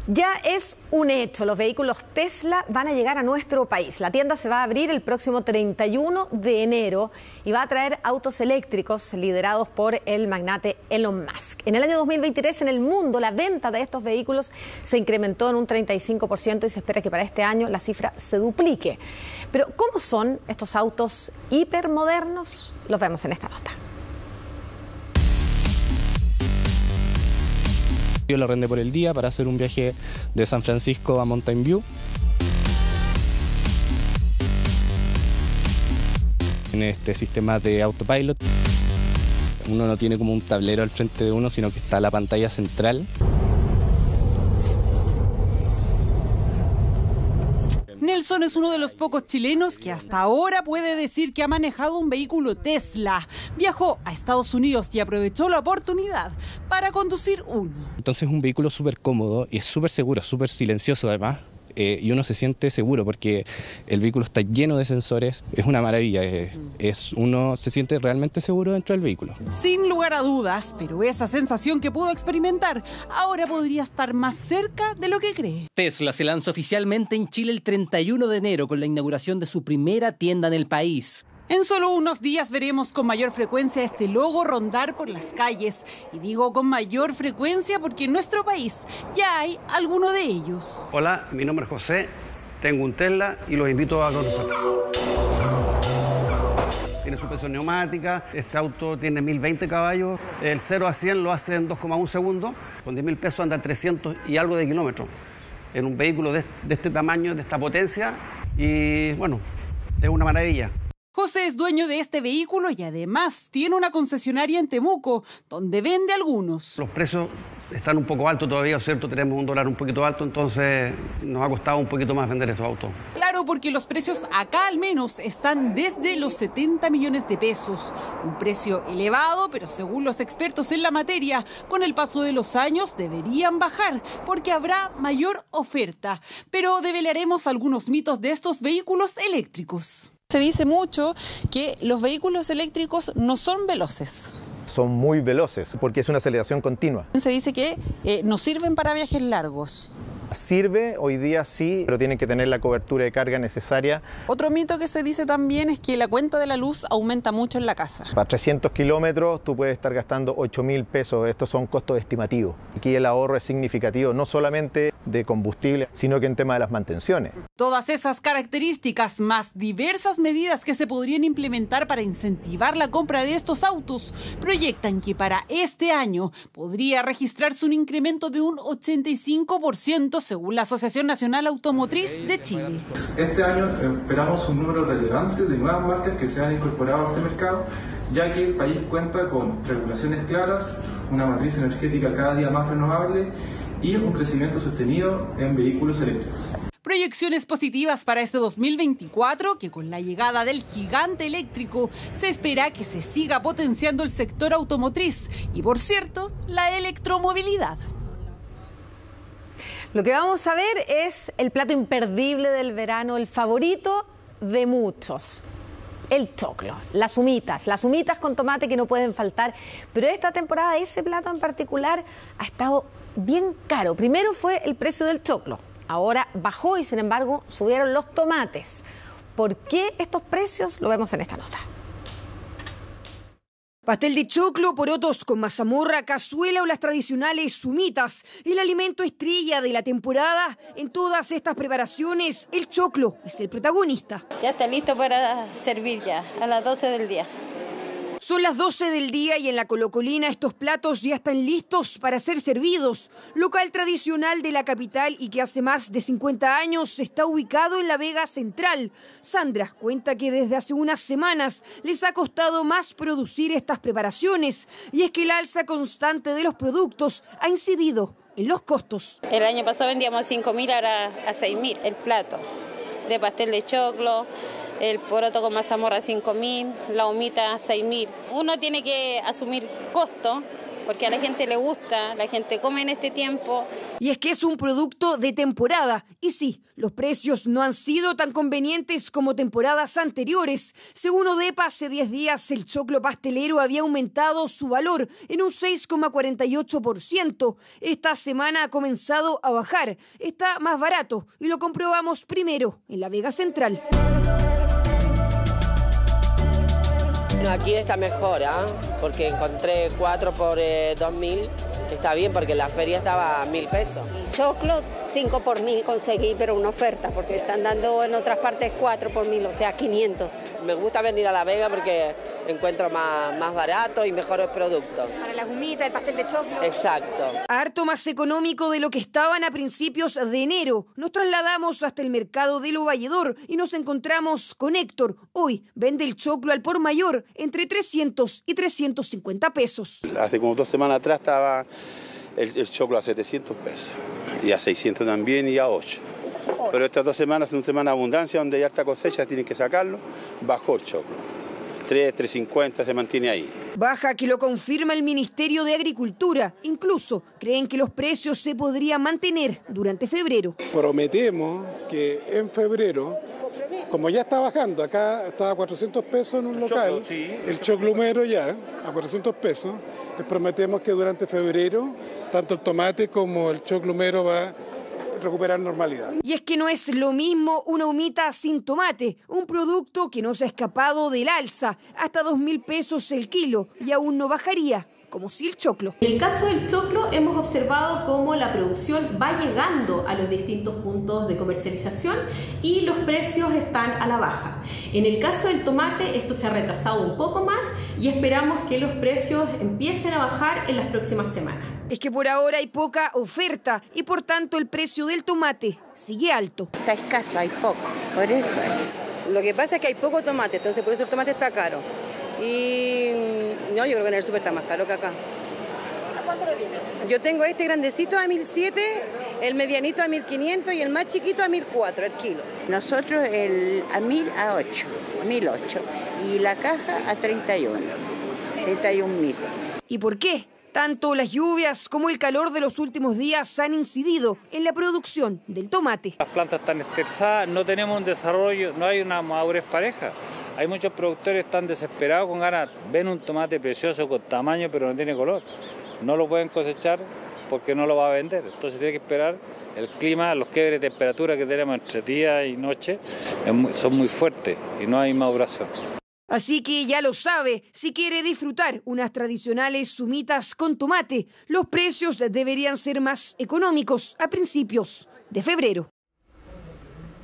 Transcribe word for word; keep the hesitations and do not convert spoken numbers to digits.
Ya es un hecho, los vehículos Tesla van a llegar a nuestro país. La tienda se va a abrir el próximo treinta y uno de enero y va a traer autos eléctricos liderados por el magnate Elon Musk. En el año dos mil veintitrés en el mundo la venta de estos vehículos se incrementó en un treinta y cinco por ciento y se espera que para este año la cifra se duplique. Pero ¿cómo son estos autos hipermodernos? Los vemos en esta nota. Yo lo arrendé por el día para hacer un viaje de San Francisco a Mountain View. En este sistema de autopilot, uno no tiene como un tablero al frente de uno, sino que está la pantalla central. Nelson es uno de los pocos chilenos que hasta ahora puede decir que ha manejado un vehículo Tesla. Viajó a Estados Unidos y aprovechó la oportunidad para conducir uno. Entonces es un vehículo súper cómodo y es súper seguro, súper silencioso además. Eh, y uno se siente seguro porque el vehículo está lleno de sensores, es una maravilla, eh, es, uno se siente realmente seguro dentro del vehículo. Sin lugar a dudas, pero esa sensación que pudo experimentar ahora podría estar más cerca de lo que cree. Tesla se lanza oficialmente en Chile el treinta y uno de enero con la inauguración de su primera tienda en el país. En solo unos días veremos con mayor frecuencia este logo rondar por las calles. Y digo con mayor frecuencia porque en nuestro país ya hay alguno de ellos. Hola, mi nombre es José, tengo un Tesla y los invito a conocer. Tiene suspensión neumática, este auto tiene mil veinte caballos, el cero a cien lo hace en dos coma uno segundos, con diez mil pesos anda trescientos y algo de kilómetros. En un vehículo de, de este tamaño, de esta potencia, y bueno, es una maravilla. José es dueño de este vehículo y además tiene una concesionaria en Temuco, donde vende algunos. Los precios están un poco altos todavía, ¿cierto? Tenemos un dólar un poquito alto, entonces nos ha costado un poquito más vender estos autos. Claro, porque los precios acá al menos están desde los setenta millones de pesos. Un precio elevado, pero según los expertos en la materia, con el paso de los años deberían bajar, porque habrá mayor oferta. Pero develaremos algunos mitos de estos vehículos eléctricos. Se dice mucho que los vehículos eléctricos no son veloces. Son muy veloces porque es una aceleración continua. Se dice que eh, no sirven para viajes largos. Sirve, hoy día sí, pero tienen que tener la cobertura de carga necesaria. Otro mito que se dice también es que la cuenta de la luz aumenta mucho en la casa. Para trescientos kilómetros tú puedes estar gastando ocho mil pesos, estos son costos estimativos. Aquí el ahorro es significativo, no solamente de combustible, sino que en tema de las mantenciones. Todas esas características más diversas medidas que se podrían implementar para incentivar la compra de estos autos proyectan que para este año podría registrarse un incremento de un ochenta y cinco por ciento según la Asociación Nacional Automotriz de Chile. Este año esperamos un número relevante de nuevas marcas que se han incorporado a este mercado, ya que el país cuenta con regulaciones claras, una matriz energética cada día más renovable y un crecimiento sostenido en vehículos eléctricos. Proyecciones positivas para este dos mil veinticuatro, que con la llegada del gigante eléctrico se espera que se siga potenciando el sector automotriz y, por cierto, la electromovilidad. Lo que vamos a ver es el plato imperdible del verano, el favorito de muchos. El choclo, las humitas, las humitas con tomate que no pueden faltar, pero esta temporada ese plato en particular ha estado bien caro. Primero fue el precio del choclo, ahora bajó y sin embargo subieron los tomates. ¿Por qué estos precios? Lo vemos en esta nota. Pastel de choclo, porotos con mazamorra, cazuela o las tradicionales humitas, el alimento estrella de la temporada. En todas estas preparaciones, el choclo es el protagonista. Ya está listo para servir ya, a las doce del día. Son las doce del día y en la Colocolina estos platos ya están listos para ser servidos. Local tradicional de la capital y que hace más de cincuenta años está ubicado en la Vega Central. Sandra cuenta que desde hace unas semanas les ha costado más producir estas preparaciones y es que el alza constante de los productos ha incidido en los costos. El año pasado vendíamos cinco mil, ahora a seis mil el plato de pastel de choclo. El poroto con mazamorra cinco mil, la humita seis mil. Uno tiene que asumir costo porque a la gente le gusta, la gente come en este tiempo. Y es que es un producto de temporada. Y sí, los precios no han sido tan convenientes como temporadas anteriores. Según ODEPA, hace diez días el choclo pastelero había aumentado su valor en un seis coma cuarenta y ocho por ciento. Esta semana ha comenzado a bajar. Está más barato y lo comprobamos primero en la Vega Central. No, aquí está mejor, ¿eh? Porque encontré cuatro por eh, dos mil. Está bien porque la feria estaba a mil pesos. Choclo cinco por mil conseguí, pero una oferta, porque están dando en otras partes cuatro por mil, o sea, quinientos. Me gusta venir a La Vega porque encuentro más, más barato y mejores productos. Para la humita, el pastel de choclo. Exacto. Harto más económico de lo que estaban a principios de enero. Nos trasladamos hasta el mercado de Lo Valledor y nos encontramos con Héctor. Hoy vende el choclo al por mayor entre trescientos y trescientos cincuenta pesos. Hace como dos semanas atrás estaba el, el choclo a setecientos pesos y a seiscientos también y a ocho. Pero estas dos semanas son semanas de abundancia donde hay alta cosecha, tienen que sacarlo, bajó el choclo. tres, tres cincuenta se mantiene ahí. Baja que lo confirma el Ministerio de Agricultura. Incluso creen que los precios se podrían mantener durante febrero. Prometemos que en febrero, como ya está bajando, acá está a cuatrocientos pesos en un local, el choclo humero ya a cuatrocientos pesos, les prometemos que durante febrero tanto el tomate como el choclo humero va a recuperar normalidad. Y es que no es lo mismo una humita sin tomate, un producto que no se ha escapado del alza, hasta dos mil pesos el kilo y aún no bajaría, como si el choclo. En el caso del choclo hemos observado cómo la producción va llegando a los distintos puntos de comercialización y los precios están a la baja. En el caso del tomate esto se ha retrasado un poco más y esperamos que los precios empiecen a bajar en las próximas semanas. Es que por ahora hay poca oferta y por tanto el precio del tomate sigue alto. Está escaso, hay poco, por eso. Lo que pasa es que hay poco tomate, entonces por eso el tomate está caro. Y no, yo creo que en el súper está más caro que acá. ¿A cuánto lo viene? Yo tengo este grandecito a mil siete, el medianito a mil quinientos y el más chiquito a mil cuatro el kilo. Nosotros el, a mil a ocho, mil ocho y la caja a treinta y uno, treinta y un mil. ¿Y por qué? Tanto las lluvias como el calor de los últimos días han incidido en la producción del tomate. Las plantas están estresadas, no tenemos un desarrollo, no hay una madurez pareja. Hay muchos productores que están desesperados con ganas, ven un tomate precioso con tamaño pero no tiene color. No lo pueden cosechar porque no lo va a vender. Entonces tiene que esperar el clima, los quiebres de temperatura que tenemos entre día y noche son muy fuertes y no hay maduración. Así que ya lo sabe, si quiere disfrutar unas tradicionales humitas con tomate, los precios deberían ser más económicos a principios de febrero.